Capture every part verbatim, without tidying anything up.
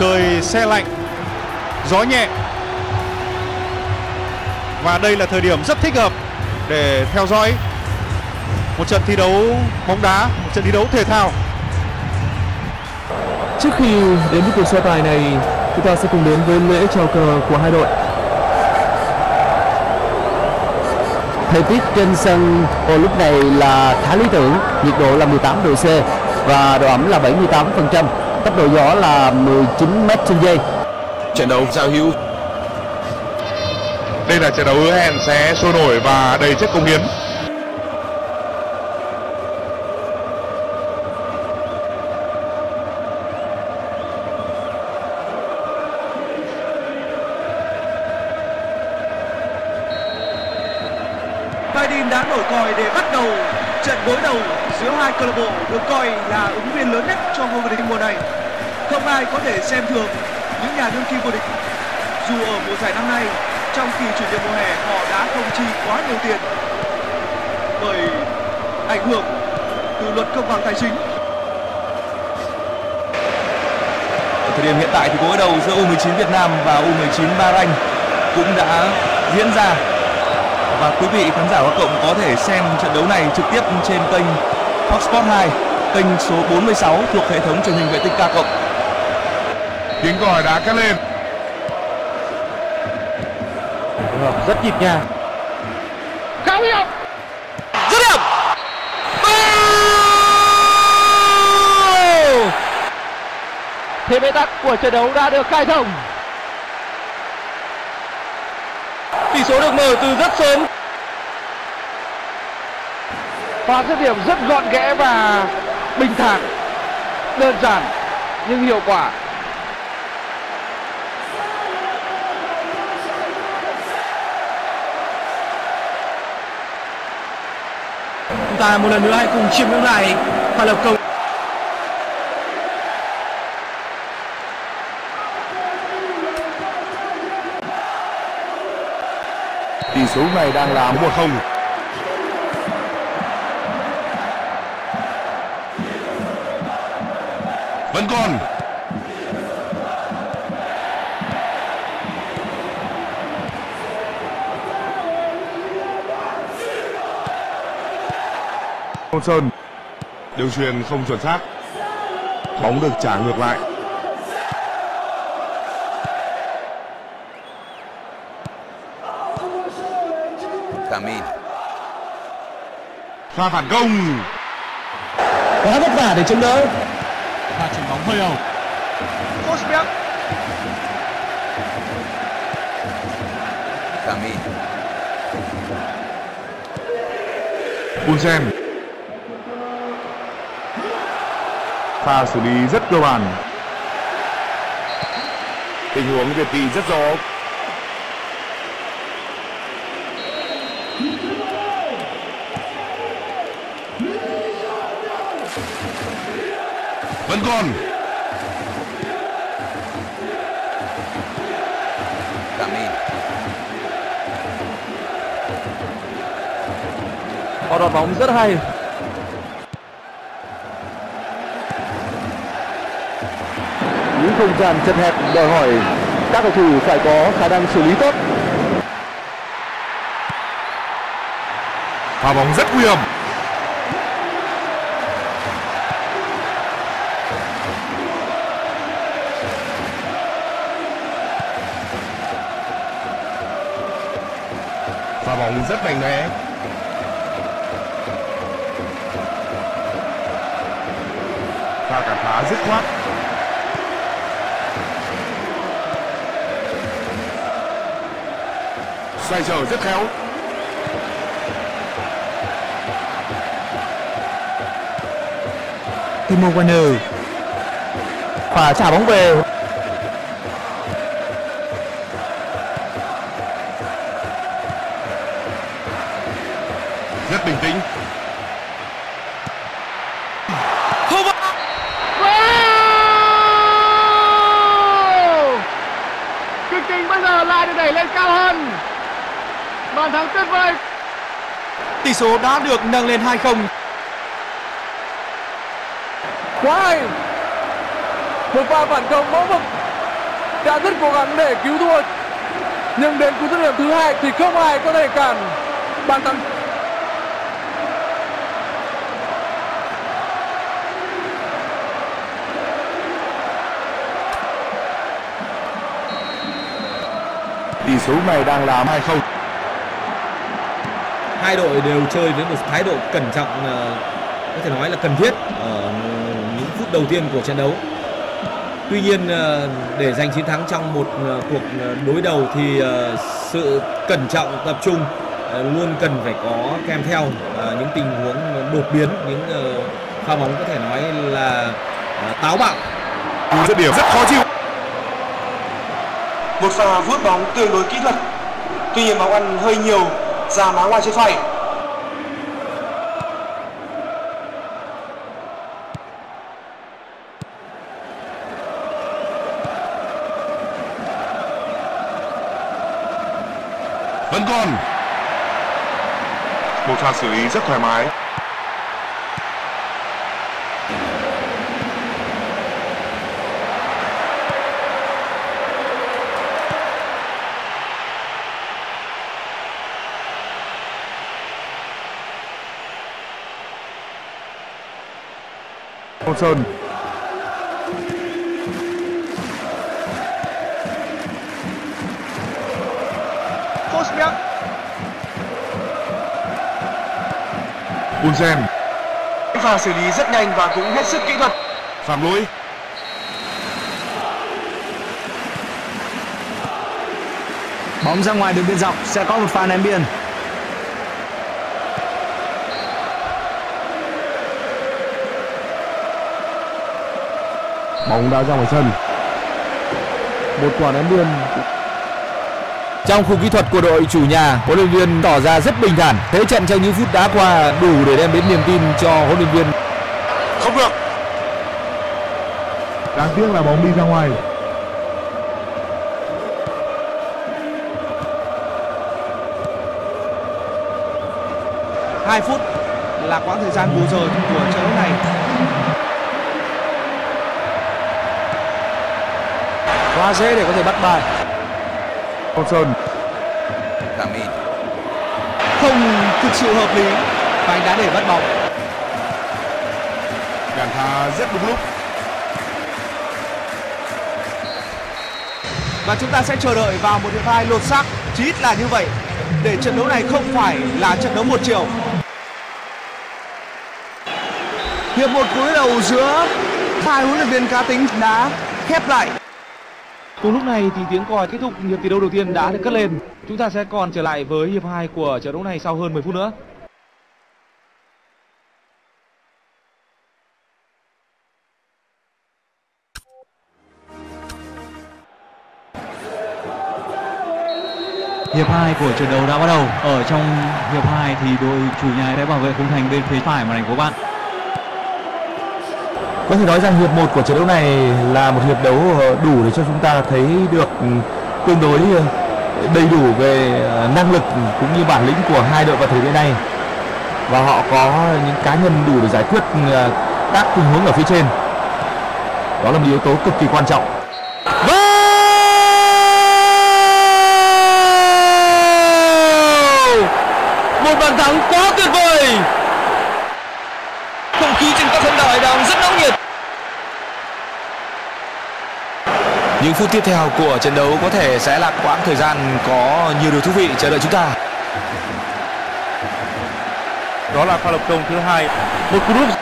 Trời se lạnh, gió nhẹ. Và đây là thời điểm rất thích hợp để theo dõi một trận thi đấu bóng đá, một trận thi đấu thể thao. Trước khi đến với cuộc so tài này, chúng ta sẽ cùng đến với lễ chào cờ của hai đội. Thời tiết trên sân vào lúc này là khá lý tưởng, nhiệt độ là mười tám độ C và độ ẩm là bảy mươi tám phần trăm, tốc độ gió là mười chín mét trên giây. Trận đấu giao hữu. Đây là trận đấu hứa hẹn sẽ sôi nổi và đầy chất cống hiến. Bài đìn đã nổi còi để bắt đầu trận đối đầu giữa hai câu lạc bộ được coi là ứng viên lớn nhất cho ngôi vô địch mùa này. Không ai có thể xem thường những nhà đương kim vô địch. Dù ở mùa giải năm nay, trong kỳ chuyển nhượng mùa hè họ đã không chi quá nhiều tiền bởi ảnh hưởng từ luật công bằng tài chính. Ở thời điểm hiện tại thì cuộc đối đầu giữa U mười chín Việt Nam và U mười chín Bahrain cũng đã diễn ra. Và quý vị khán giả của cộng có thể xem trận đấu này trực tiếp trên kênh Fox Sports hai, kênh số bốn mươi sáu thuộc hệ thống truyền hình vệ tinh K cộng. Tiếng còi đã cất lên. Rất nhịp nhàng. Khảo hiệu. Dứt điểm. Thế bế tắc của trận đấu đã được khai thông. Tỷ số được mở từ rất sớm. Pha dứt điểm rất gọn ghẽ và bình thản, đơn giản nhưng hiệu quả. Chúng ta một lần nữa hãy cùng chiêm ngưỡng lại pha lập công. Tỷ số này đang là một không. Vẫn còn. Sơn, đường chuyền không chuẩn xác. Bóng được trả ngược lại. Camin. Pha phản công. Quá vất vả để chống đỡ. Pha chuyền bóng hơi ẩu. Kosbiak. Camin. Bunsen. Pha xử lý rất cơ bản. Tình huống Việt Thị rất rõ. Vẫn còn. Camin. Họ đoạt bóng rất hay. Những không gian chật hẹp đòi hỏi các cầu thủ phải có khả năng xử lý tốt. Pha bóng rất nguy hiểm. Pha bóng rất mạnh mẽ. Pha cản phá dứt khoát. Xoay trở rất khéo. Timo Werner. Và trả bóng về. Rất bình tĩnh. Không. Kịch tính bây giờ lại được đẩy lên cao hơn. Bàn thắng tuyệt vời. Tỷ số đã được nâng lên hai không. Quá hay. Một pha phản công mẫu mực đã rất cố gắng để cứu thua, nhưng đến cú dứt điểm thứ hai thì không ai có thể cản bàn thắng. Tỷ số này đang là hai không. Hai đội đều chơi với một thái độ cẩn trọng, có thể nói là cần thiết ở những phút đầu tiên của trận đấu. Tuy nhiên để giành chiến thắng trong một cuộc đối đầu thì sự cẩn trọng tập trung luôn cần phải có kèm theo những tình huống đột biến, những pha bóng có thể nói là táo bạo. Dứt điểm rất khó chịu. Một pha vuốt bóng tương đối kỹ thuật, tuy nhiên bóng ăn hơi nhiều ra má ngoài chân phải. Vẫn còn một pha xử lý rất thoải mái. Johnson. Kosmiak. Bunsen. Pha xử lý rất nhanh và cũng hết sức kỹ thuật. Phạm lỗi. Bóng ra ngoài đường biên dọc, sẽ có một pha ném biên. Bóng đã ra ngoài sân. Một quả ném biên. Trong khu kỹ thuật của đội chủ nhà, huấn luyện viên tỏ ra rất bình thản. Thế trận trong những phút đá qua đủ để đem đến niềm tin cho huấn luyện viên. Không được. Đáng tiếc là bóng đi ra ngoài. Hai phút là quãng thời gian bù giờ của trận đấu này. Quá dễ để có thể bắt bài. Johnson. Kamin. Không thực sự hợp lý và anh đã để bắt bóng. Cản phá rất đúng lúc. Và chúng ta sẽ chờ đợi vào một hiệp hai lột xác, chí ít là như vậy, để trận đấu này không phải là trận đấu một chiều. Hiệp một cuối đầu giữa hai huấn luyện viên cá tính đã khép lại. Cùng lúc này thì tiếng còi kết thúc hiệp thi đấu đầu tiên đã được cất lên. Chúng ta sẽ còn trở lại với hiệp hai của trận đấu này sau hơn mười phút nữa. Hiệp hai của trận đấu đã bắt đầu. Ở trong hiệp hai thì đội chủ nhà sẽ bảo vệ khung thành bên phía phải màn ảnh của bạn. Có thể nói rằng hiệp một của trận đấu này là một hiệp đấu đủ để cho chúng ta thấy được tương đối đầy đủ về năng lực cũng như bản lĩnh của hai đội vào thời điểm này. Và họ có những cá nhân đủ để giải quyết các tình huống ở phía trên. Đó là một yếu tố cực kỳ quan trọng. Một bàn thắng quá tuyệt vời. Không khí trên các sân đài đang rất nóng nhiệt. Những phút tiếp theo của trận đấu có thể sẽ là quãng thời gian có nhiều điều thú vị chờ đợi chúng ta. Đó là pha lập công thứ hai. Một cú đúp.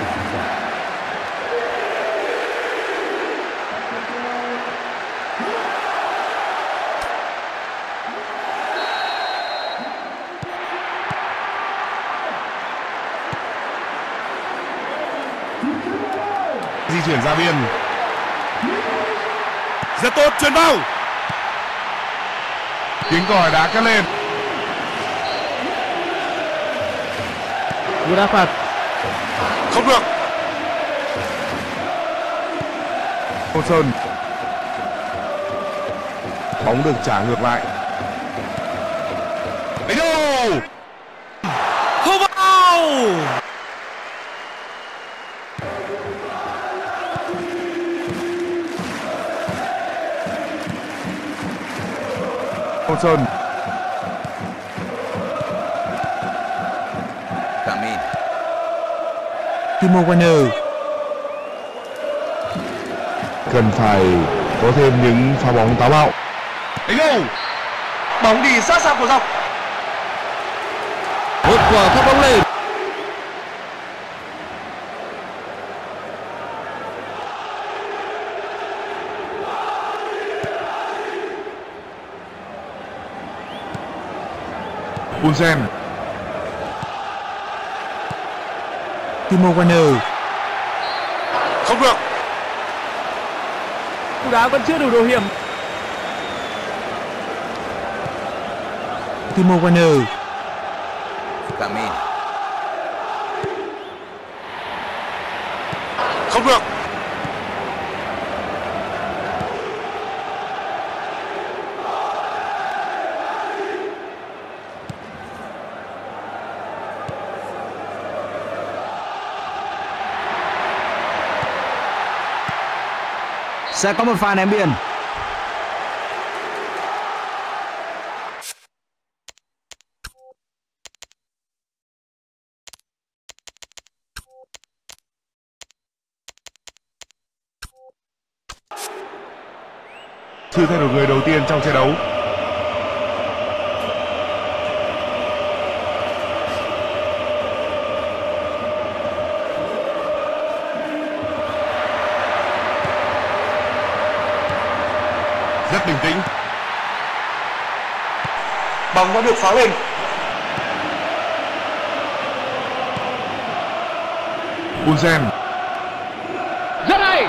Di chuyển ra biên. Rất tốt, chuyền vào. Tiếng còi đã cất lên. Cú đá phạt. Không được. Johnson. Bóng được trả ngược lại. Đánh đâu. Không vào. Johnson. Kamin. Timo Werner. Cần phải có thêm những pha bóng táo bạo. Đánh đầu. Bóng đi sát sao của dọc. Một quả phát bóng lên. Poulsen. Timo Werner. Không được. Cú đá vẫn chưa đủ độ hiểm. Timo Werner. Kamin. Không được. Sẽ có một pha ném biên. Chưa thay đổi người đầu tiên trong trận đấu. Rất bình tĩnh. Bóng đã được phá lên. Poulsen. Rất hay.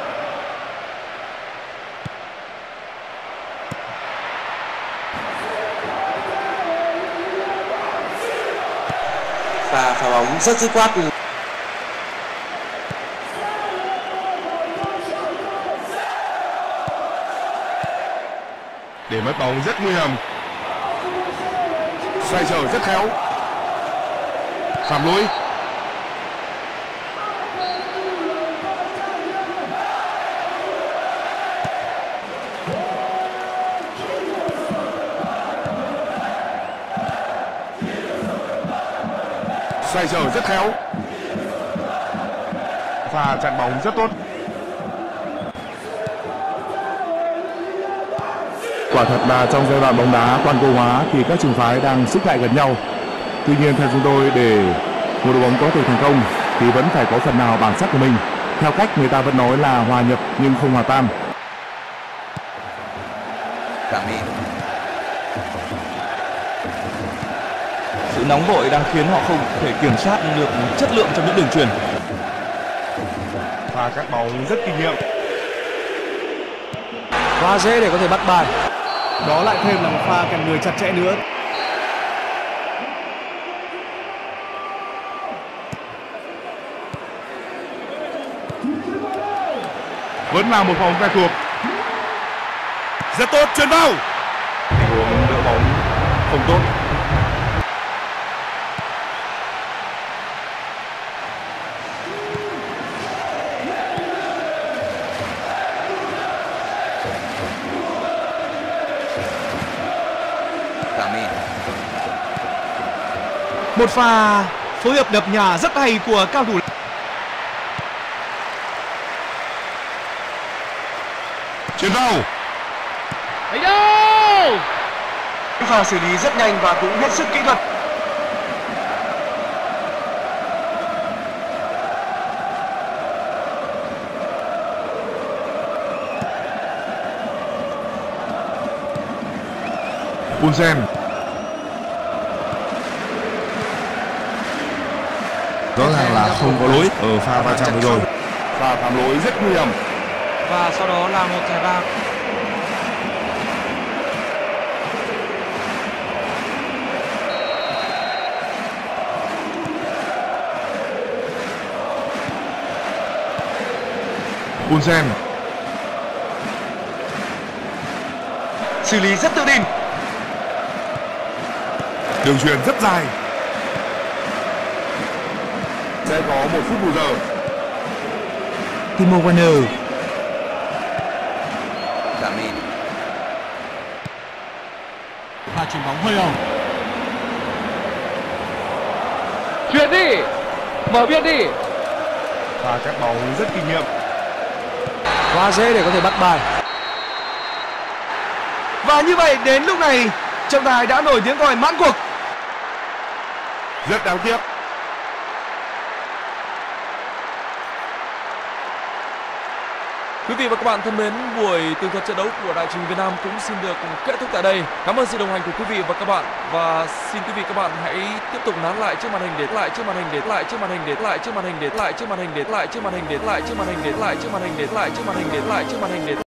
Và phá bóng rất dứt khoát. Để mất bóng rất nguy hiểm. Xoay trở rất khéo. Phạm lỗi. Xoay trở rất khéo. Và chặn bóng rất tốt. Quả thật là trong giai đoạn bóng đá toàn cầu hóa thì các trường phái đang xích lại gần nhau. Tuy nhiên theo chúng tôi, để một đội bóng có thể thành công thì vẫn phải có phần nào bản sắc của mình. Theo cách người ta vẫn nói là hòa nhập nhưng không hòa tan. Kamin. Sự nóng vội đang khiến họ không thể kiểm soát được chất lượng trong những đường chuyền. Và các bóng rất kinh nghiệm. Quá dễ để có thể bắt bài. Đó lại thêm là một pha cần người chặt chẽ nữa. Vẫn là một phòng quen thuộc. Rất tốt, chuyền vào. Tình huống đỡ bóng không tốt. Kamin. Một pha phối hợp đập nhà rất hay của cao thủ. Chuyền vào. Đánh đâu. Pha xử lý rất nhanh và cũng hết sức kỹ thuật. Poulsen. Rõ ràng là không có lỗi ở pha va chạm vừa rồi. Pha phạm lỗi rất nguy hiểm. Và sau đó là một thẻ vàng. Poulsen. Xử lý rất tự tin. Đường chuyền rất dài. Sẽ có một phút bù giờ. Timo Werner. Kamin. pha chuyền bóng hơi ẩu. Chuyển đi, mở biên đi. Và các bóng rất kinh nghiệm. Quá dễ để có thể bắt bài. Và như vậy đến lúc này trọng tài đã nổi tiếng còi mãn cuộc. Rất đáng tiếc. Quý vị và các bạn thân mến, buổi tường thuật trận đấu của Đài truyền hình Việt Nam cũng xin được kết thúc tại đây. Cảm ơn sự đồng hành của quý vị và các bạn, và xin quý vị và các bạn hãy tiếp tục nán lại trước màn hình để lại trước màn hình để lại trước màn hình để lại trước màn hình để lại trước màn hình để lại trước màn hình để lại trước màn hình để lại trước màn hình để lại trước màn hình để lại trước màn hình để lại trước màn hình để